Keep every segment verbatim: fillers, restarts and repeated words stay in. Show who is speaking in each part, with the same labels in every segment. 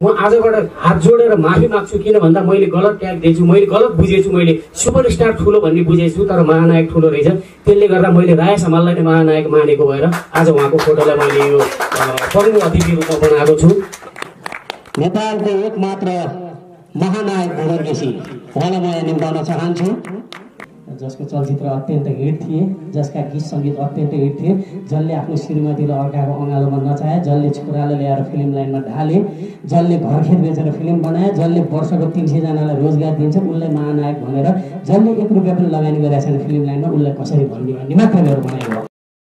Speaker 1: म आजबाट हात जोडेर माफी माग्छु किन भन्दा मैले गलत ट्याग दिएछु, मैले गलत बुझेछु, मैले सुपरस्टार ठुलो भन्ने बुझेछु तर महानायक ठुलो रहेछ। त्यसले गर्दा मैले राय समाललाई नै महानायक मानेको भएर आज उहाँको फोटोलाई मैले यो प्रमुख अतिथि रूपमा बनाएको छु। नेपालको एकमात्र महानायक भुवन केसी उहाँलाई म यहाँ निम्ताउन चाहन्छु, जसको चलचित्र अत्यन्त हिट थिए, जसका गीत सङ्गीत अत्यन्त हिट थिए, जसले आफ्नो श्रीमतीलाई अर्काको अँगालोमा नचाहे, जसले छोरालाई ल्याएर फिल्म लाइनमा ढाले, जसले घरखेत बेचेर फिल्म बनाए, जसले वर्षको तिन सयजनालाई रोजगार दिन्छ, उसलाई महानायक भनेर जसले एक रुपियाँ पनि लगानी गरेका छैन फिल्म लाइनमा उसलाई कसरी भन्ने भन्ने मात्र मेरो भनाइ हो।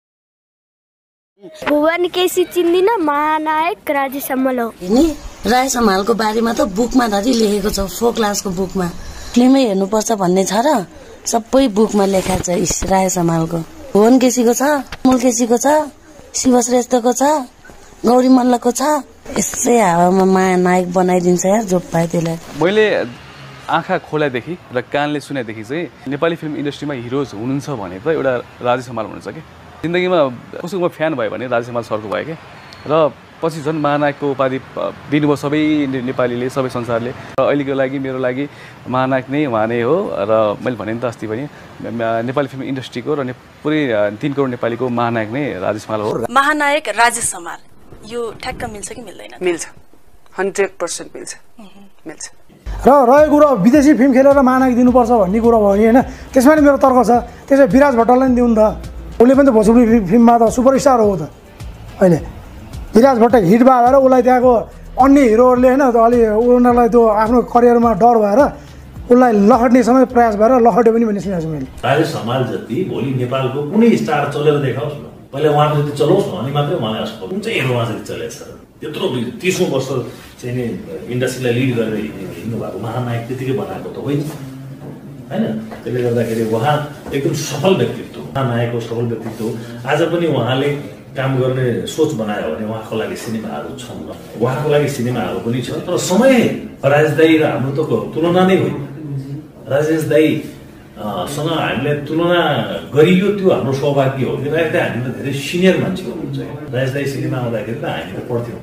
Speaker 2: भुवन केसी चिन्दिन, महानायक राजेश हमाल हो।
Speaker 3: राजेश हमालको बारेमा त बुकमा धरि लेखेको छ, फोक क्लासको बुकमा। फिल्मै हेर्नुपर्छ भन्ने छ र सबै बुकमा लेखा छ। राजेश हमालको, भुवन केसीको छ, मुल केसीको छ, शिव श्रेष्ठको छ, गौरी मल्लको छ। यसै हावामा महानायक बनाइदिन्छ यार जो पाए त्यसलाई।
Speaker 4: मैले आँखा खोलादेखि र कानले सुनेदेखि चाहिँ नेपाली फिल्म इन्डस्ट्रीमा हिरोज हुनुहुन्छ भने त एउटा राजेश हमाल हुनुहुन्छ कि। जिन्दगीमा कसैको म फ्यान भयो भने राजेश हमाल सरको भयो कि। र पछि झन् महानायकको उपाधि दिनुभयो सबै नेपालीले, सबै संसारले। र अहिलेको लागि मेरो लागि महानायक नै उहाँ नै हो। र मैले भने नि त अस्ति पनि नेपाली फिल्म इन्डस्ट्रीको र पुरै तीन करोड नेपालीको महानायक नै राजेश हमाल हो।
Speaker 3: महानायक राजेश हमाल यो ठ्याक्क मिल्छ कि मिल्दैन?
Speaker 5: मिल्छ, हन्ड्रेड पर्सेन्ट मिल्छ मिल्छ।
Speaker 6: र रहेको कुरो विदेशी फिल्म खेलेर महानायक दिनुपर्छ भन्ने कुरो भयो नि होइन, त्यसमा नि मेरो तर्क छ। त्यसै विराज भट्टराईलाई नि दिउँ त, उसले पनि त भोजपुरी फिल्ममा त सुपरस्टार हो त अहिले। विराज भट्ट हिट भयो भएर उसलाई त्यहाँको अन्य हिरोहरूले होइन अलि उनीहरूलाई त्यो आफ्नो करियरमा डर भएर उसलाई लखट्ने समय प्रयास भएर लखट्यो पनि भन्ने सुनेको छु मैले।
Speaker 7: राजेश हमाल जति भोलि नेपालको कुनै स्टार चलेर देखाओस् न, पहिला उहाँको जति चलाओस् न अनि मात्रै उहाँलाई असफल। कुन चाहिँ हिरो उहाँ जति चलेको छ, त्यत्रो तिसौँ वर्ष चाहिँ नि इन्डस्ट्रीलाई लिड गरेर हिँड्नु भएको महानायक त्यतिकै बनाएको त होइन होइन। त्यसले गर्दाखेरि उहाँ एकदम सफल व्यक्तित्व, महानायकको सफल व्यक्तित्व। आज पनि उहाँले काम गर्ने सोच बनायो भने उहाँको लागि सिनेमाहरू छन्, उहाँको लागि सिनेमाहरू पनि छ। तर समय राजेश दाई र हाम्रो त तुलना नै होइन। राजेश दाई सँग हामीले तुलना गरियो त्यो हाम्रो सौभाग्य हो। किनकि हामी त धेरै सिनियर मान्छे हुनुहुन्छ। राजेश दाई सिनेमा आउँदाखेरि त हामी त पढ्थ्यौँ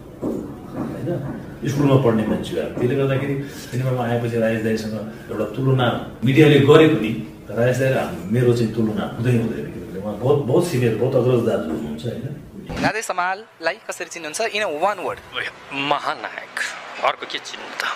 Speaker 7: होइन, स्कुलमा पढ्ने मान्छे हो। त्यसले गर्दाखेरि सिनेमामा आएपछि राजेश दाईसँग एउटा तुलना मिडियाले गरे पनि राजेश दाई र मेरो चाहिँ तुलना हुँदै हुँदैन। बहुत बहुत सिनियर, बहुत अग्रज दाजु हुनुहुन्छ होइन।
Speaker 8: राजेश हमाललाई कसरी चिन्नुहुन्छ? इन वान वर्ड, महानायक। अर्को के चिन्नु त?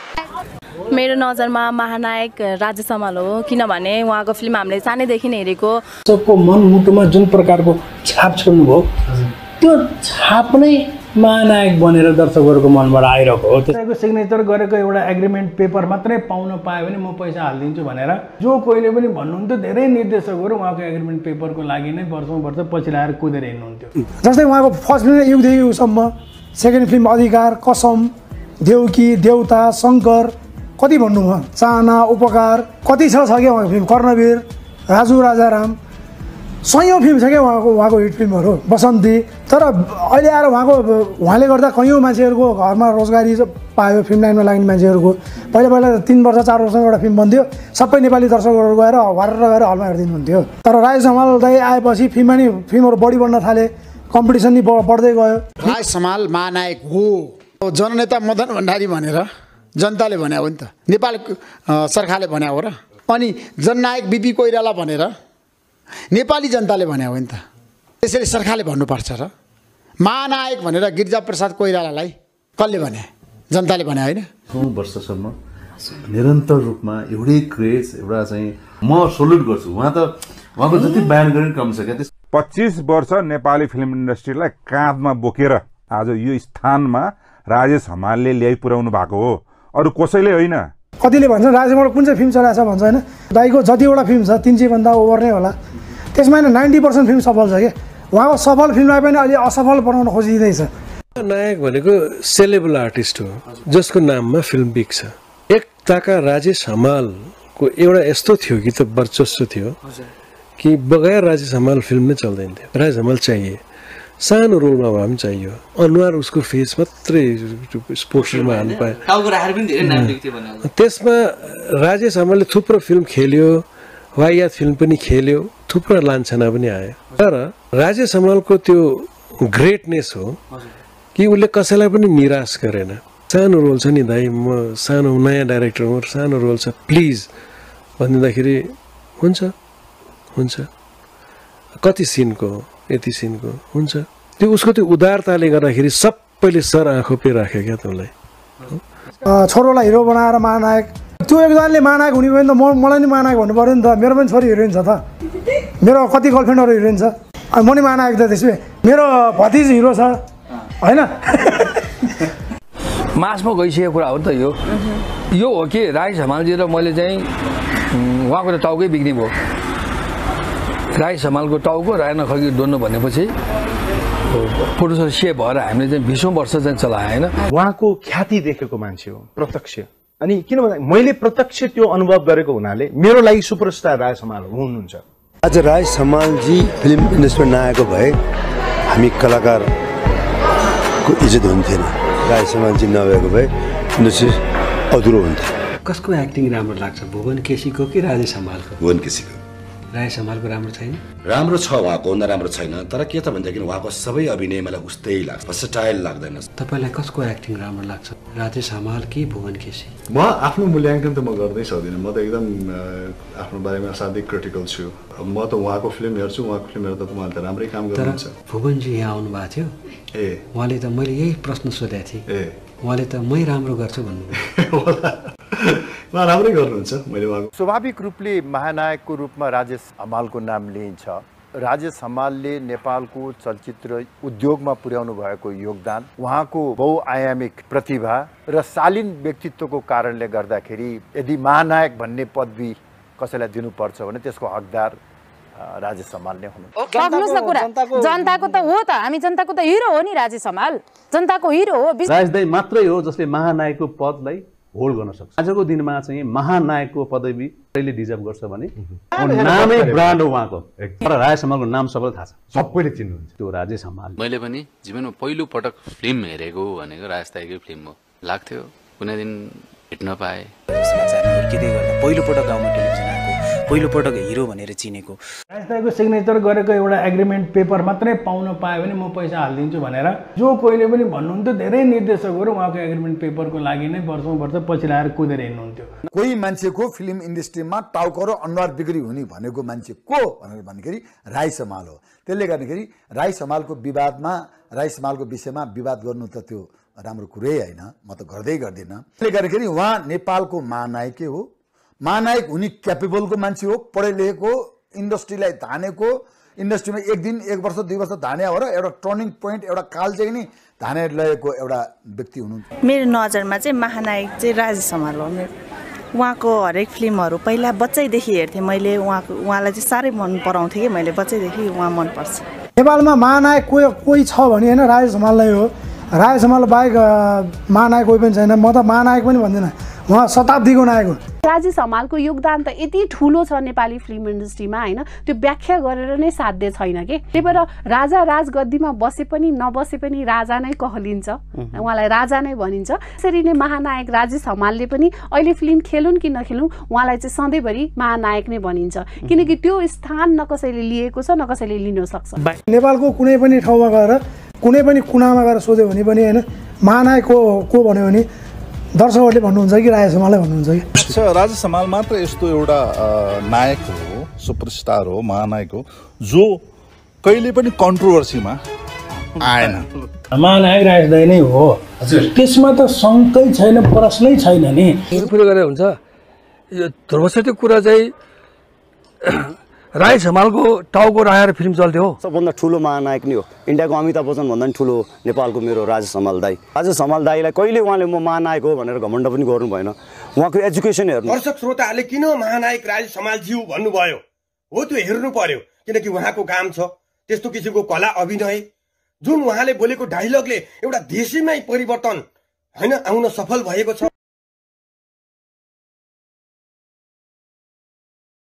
Speaker 9: मेरो नजरमा महानायक राजेश हमाल हो, किनभने उहाँको फिल्म हामीले सानैदेखि नै हेरेको।
Speaker 10: सबको मनमुटुमा जुन प्रकारको छाप छोड्नुभयो त्यो छाप नै महानायक बनेर दर्शकहरूको मनबाट आइरहेको हो। त्यसैको सिग्नेचर गरेको एउटा एग्रिमेन्ट पेपर मात्रै पाउन पायो भने म पैसा हालिदिन्छु भनेर जो कोहीले पनि भन्नुहुन्थ्यो। धेरै निर्देशकहरू उहाँको एग्रिमेन्ट पेपरको लागि नै वर्षौँ वर्ष पछि लाएर कुदेर हिँड्नुहुन्थ्यो।
Speaker 6: जस्तै उहाँको फर्स्ट फिल्म युगदेखि युगसम्म, सेकेन्ड फिल्म अधिकार, कसम, देउकी, देउता, शङ्कर, कति भन्नु भयो, चाहना, उपकार, कति छ छ क्या उहाँको फिल्म, कर्णवीर, राजु राजाराम, सयौँ फिल्म छ क्या उहाँको उहाँको हिट फिल्महरू, बसन्ती। तर अहिले आएर उहाँको उहाँले गर्दा कैयौँ मान्छेहरूको घरमा रोजगारी पायो, फिल्म लाइनमा लाग्ने मान्छेहरूको। पहिला पहिला तिन वर्ष चार वर्षमा एउटा फिल्म बन्थ्यो, सबै नेपाली दर्शकहरू गएर भरेर गएर हलमा हेरिदिनुहुन्थ्यो। तर राजेश हमाल दाइ आएपछि फिल्ममा नि फिल्महरू बढी बढ्न थाले, कम्पिटिसन नि बढ्दै गयो।
Speaker 11: राजेश हमाल महानायक हो। जननेता मदन भण्डारी भनेर जनताले भन्या हो नि त, नेपाल सरकारले भन्या हो र। अनि जननायक बिपी कोइराला भनेर नेपाली जनताले भन्या हो नि त। त्यसैले सरकारले भन्नुपर्छ र। महानायक भनेर गिरिजाप्रसाद कोइरालालाई कसले भने? जनताले भने होइन।
Speaker 12: नौ वर्षसम्म निरन्तर रूपमा एउटै क्रेज, एउटा चाहिँ म सल्युट गर्छु। उहाँ त उहाँको जति बयान गर्ने कम छ क्या।
Speaker 13: पच्चिस वर्ष नेपाली फिल्म इन्डस्ट्रीलाई काँधमा बोकेर आज यो स्थानमा राजेश हमालले ल्याइ पुर्याउनु भएको हो, अरू कसैले होइन।
Speaker 6: कतिले भन्छ राजेश हमाल कुन चाहिँ फिल्म चलाएको छ भन्छ होइन। दाइको जतिवटा फिल्म छ तीन सयभन्दा ओभर नै होला, त्यसमा होइन नाइन्टी पर्सेन्ट फिल्म सफल छ क्या। उहाँको सफल फिल्मलाई पनि अलि असफल बनाउन खोजिँदैछ।
Speaker 10: नायक भनेको सेलेबल आर्टिस्ट हो जसको नाममा फिल्म बिक्छ। एक ताका राजेश हमालको एउटा यस्तो थियो कि त वर्चस्व थियो कि बगैर राजेश हमाल फिल्म नै चल्दैन थियो। राजेश हमाल चाहिए, सानो रोलमा भए पनि चाहियो। अनुहार उसको फेस मात्रै पोस्टरमा हाल्नु पायो। त्यसमा राजेश हमालले थुप्रो फिल्म खेल्यो, वाहियात फिल्म पनि खेल्यो, थुप्रो लान्छना पनि आयो। तर राजेश हमालको त्यो ग्रेटनेस हो कि उसले कसैलाई पनि निराश गरेन। सानो रोल छ नि दाइ, म सानो नयाँ डाइरेक्टर हो, सानो रोल छ प्लिज भनिदिँदाखेरि हुन्छ हुन्छ कति सिनको यति सिनको हुन्छ। त्यो उसको त्यो उदारताले गर्दाखेरि सबैले सर आँखो पे राख्यो क्या तँलाई।
Speaker 6: छोरोलाई हिरो बनाएर महानायक, त्यो एकजनाले महानायक हुने भयो नि त म मलाई नि महानायक भन्नु पऱ्यो नि त। मेरो पनि छोरी हिरोइन छ त, मेरो कति गर्लफ्रेन्डहरू हिरोइन छ, अनि म नि महानायक त त्यसै। मेरो भतिज हिरो छ होइन।
Speaker 14: मासमा गइसकेको कुरा हो नि त यो। यो हो कि राजेश हमालजी र मैले चाहिँ उहाँको त टाउकै बिग्री भयो। राजेश हमालको टाउको राय नखगी डोन्नु भनेपछि प्रोड्युसर सेफ भएर हामीले चाहिँ बिसौँ वर्ष चाहिँ चलायो होइन।
Speaker 15: उहाँको ख्याति देखेको मान्छे हो प्रत्यक्ष। अनि किन भन्दा मैले प्रत्यक्ष त्यो अनुभव गरेको हुनाले मेरो लागि सुपरस्टार राजेश हमाल हुनुहुन्छ।
Speaker 16: आज राजेश हमालजी फिल्म इन्डस्ट्रीमा नआएको भए हामी कलाकारको इज्जत हुन्थेन। राजेश हमालजी नभएको भए इन्डस्ट्री अधुरो हुन्थ्यो।
Speaker 17: कसको एक्टिङ राम्रो लाग्छ, भुवन केसीको कि राजेश हमालको?
Speaker 18: भुवन केसीको।
Speaker 17: राजेश हमालको राम्रो छैन?
Speaker 18: राम्रो छ, उहाँको भन्दा राम्रो छैन, तर के त भनेदेखि उहाँको सबै अभिनय मलाई उस्तै लाग्छ, स्टाइल लाग्दैन।
Speaker 17: तपाईँलाई कसको एक्टिङ राम्रो लाग्छ, राजेश हमाल कि भुवन केसी?
Speaker 12: म आफ्नो मूल्याङ्कन त म गर्दै सक्दिनँ। म त एकदम आफ्नो बारेमा असाध्यै क्रिटिकल छु। म त उहाँको फिल्म हेर्छु, उहाँको फिल्म हेर्दा त उहाँले त राम्रै काम गर्नुहुन्छ।
Speaker 17: भुवनजी यहाँ आउनु भएको थियो,
Speaker 12: ए
Speaker 17: उहाँले त मैले यही प्रश्न सोधेको थिएँ, ए उहाँले त मै राम्रो गर्छु भन्नुभयो।
Speaker 12: उहाँ राम्रै गर्नुहुन्छ। मैले उहाँको
Speaker 19: स्वाभाविक रूपले महानायकको रूपमा राजेश हमालको नाम लिइन्छ। राजेश हमालले नेपालको चलचित्र उद्योगमा पुर्याउनु भएको योगदान, उहाँको बहुआयामिक प्रतिभा र शालीन व्यक्तित्वको कारणले गर्दाखेरि यदि महानायक भन्ने पदवी कसैलाई दिनुपर्छ भने त्यसको हकदार राजेश हमाल नै हुनु।
Speaker 20: सक्नुहोस् न कुरा, जनताको त हो त, हामी जनताको त हिरो हो नि राजेश हमाल, जनताको हिरो हो।
Speaker 12: राजेश दाइ मात्रै हो जसले महानायकको पदलाई होल्ड गर्न सक्छ। आजको दिनमा चाहिँ महानायकको पदवी कहिले डिजर्भ गर्छ भने नामै ब्रान्ड हो उहाँको। तर राजेश हमालको नाम सबैलाई थाहा छ, सबैले चिन्नुहुन्छ त्यो राजेश हमाल।
Speaker 21: मैले पनि जीवनमा पहिलो पटक फिल्म हेरेको भनेको राजेश दाइकै फिल्म हो। लाग्थ्यो कुनै दिन भेट्न पाए।
Speaker 22: पहिलो पटक गाउँमा टेलिभिजन आएको, पहिलो पटक हिरो भनेर चिनेको।
Speaker 6: राजेश दाइको सिग्नेचर गरेको एउटा एग्रिमेन्ट पेपर मात्रै पाउन पायो भने म पैसा हालिदिन्छु भनेर जो कोहीले पनि भन्नुहुन्थ्यो। धेरै निर्देशकहरू उहाँको एग्रिमेन्ट पेपरको लागि नै वर्षौँ वर्ष पछि लाएर कुदेर हिँड्नुहुन्थ्यो।
Speaker 11: कोही मान्छेको फिल्म इन्डस्ट्रीमा टाउको र अनुहार बिक्री हुने भनेको मान्छे को भनेर भन्दाखेरि राजेश हमाल हो। त्यसले गर्दाखेरि राजेश हमालको विवादमा, राजेश हमालको विषयमा विवाद गर्नु त त्यो राम्रो कुरै होइन, म त गर्दै गर्दिनँ। त्यसले गर्दाखेरि उहाँ नेपालको महानायकै हो। महानायक हुने क्यापेबलको मान्छे हो, पढे लेखेको, इन्डस्ट्रीलाई धानेको, इन्डस्ट्रीमा एक दिन एक वर्ष दुई वर्ष धाने हो र एउटा टर्निङ पोइन्ट, एउटा काल चाहिँ नि धाने लगेको एउटा व्यक्ति हुनुहुन्छ।
Speaker 23: मेरो नजरमा चाहिँ महानायक चाहिँ राजेश हमाल हो। उहाँको हरेक फिल्महरू पहिला बच्चैदेखि हेर्थेँ मैले, उहाँको उहाँलाई चाहिँ साह्रै मन पराउँथेँ कि मैले बच्चैदेखि उहाँ मनपर्छ।
Speaker 6: नेपालमा महानायक कोही कोही छ भने होइन राजेश हमाल नै हो। राजेश हमाल बाहेक महानायक कोही पनि छैन। म त महानायक पनि भन्दिनँ, उहाँ शताब्दीको नायक हो।
Speaker 24: राजेश हमालको योगदान त यति ठुलो छ नेपाली फिल्म इन्डस्ट्रीमा होइन, त्यो व्याख्या गरेर नै साध्य छैन कि। त्यही भएर राजा राजगद्दीमा बसे पनि नबसे पनि राजा नै कहलिन्छ, उहाँलाई राजा नै भनिन्छ। त्यसरी नै महानायक राजेश हमालले पनि अहिले फिल्म खेलुन् कि नखेलुन् उहाँलाई चाहिँ सधैँभरि महानायक नै भनिन्छ, किनकि त्यो स्थान न कसैले लिएको छ न कसैले लिन सक्छ।
Speaker 6: नेपालको कुनै पनि ठाउँमा गएर कुनै पनि कुनामा गएर सोध्यो भने पनि होइन महानायक को को भन्यो भने दर्शकहरूले भन्नुहुन्छ कि राजेश हमाललाई भन्नुहुन्छ कि।
Speaker 12: राजेश हमाल मात्र यस्तो एउटा नायक हो, सुपरस्टार हो, महानायक हो जो कहिले पनि कन्ट्रोभर्सीमा आएन।
Speaker 25: महानायक राजेश दाइ नै हो, त्यसमा त शङ्कै छैन, प्रश्नै छैन नि।
Speaker 14: कुरो गरेर हुन्छ यो ध्रुवसहितको कुरा चाहिँ राजेश हमालको टाउको राखेर फिल्म चल्थ्यो।
Speaker 26: सबभन्दा ठुलो महानायक नै हो। इन्डियाको अमिताभ बच्चन भन्दा पनि ठुलो नेपालको मेरो राजेश हमाल दाई। राजेश हमाल दाईलाई कहिले उहाँले म महानायक हो भनेर घमण्ड पनि गर्नु भएन। उहाँको एजुकेसन हेर्नु।
Speaker 27: दर्शक श्रोताहरूले किन महानायक राजेश हमालज्यू भन्नुभयो हो त्यो हेर्नु पर्यो, किनकि उहाँको काम छ त्यस्तो किसिमको कला अभिनय जुन उहाँले बोलेको डायलगले एउटा देशैमै परिवर्तन होइन आउन सफल भएको छ।